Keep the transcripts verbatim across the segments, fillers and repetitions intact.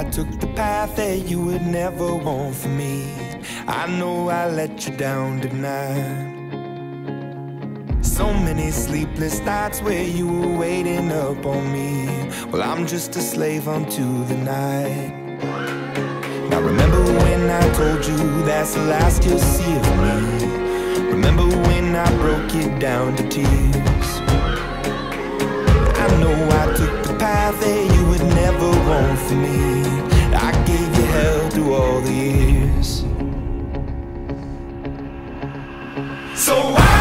I took the path that you would never want for me. I know I let you down tonight. So many sleepless nights where you were waiting up on me. Well, I'm just a slave unto the night. Now remember when I told you that's the last you'll see of me. Remember when I broke you down to tears. I know I took the path that you would never want for me. I gave you hell through all the years. So I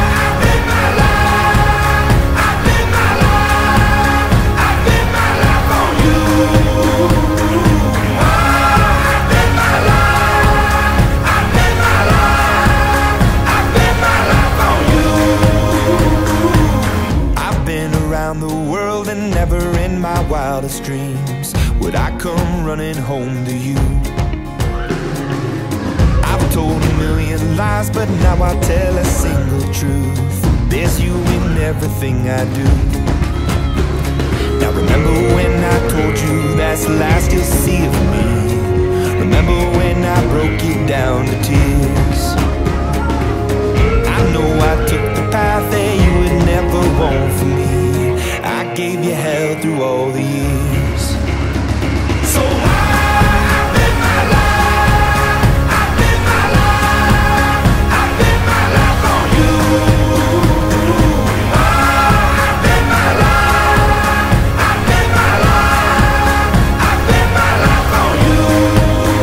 the world, and never in my wildest dreams would I come running home to you. I've told a million lies, but now I tell a single truth. There's you in everything I do. Now remember when I told you that's the last you'll see of me. Remember when I broke you down to tears. I know I took the path that you would never want for me. I gave you hell through all the years. So I bet my life, I bet my life, I bet my life on you. I bet my life, I bet my life, I bet my life on you.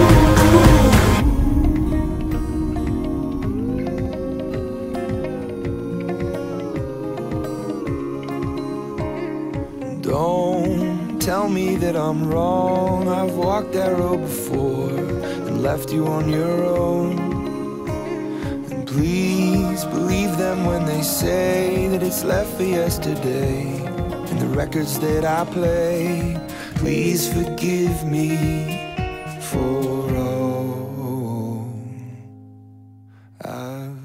Don't tell me that I'm wrong. I've walked that road before and left you on your own. And please believe them when they say that it's left for yesterday. And the records that I play, please forgive me for all I've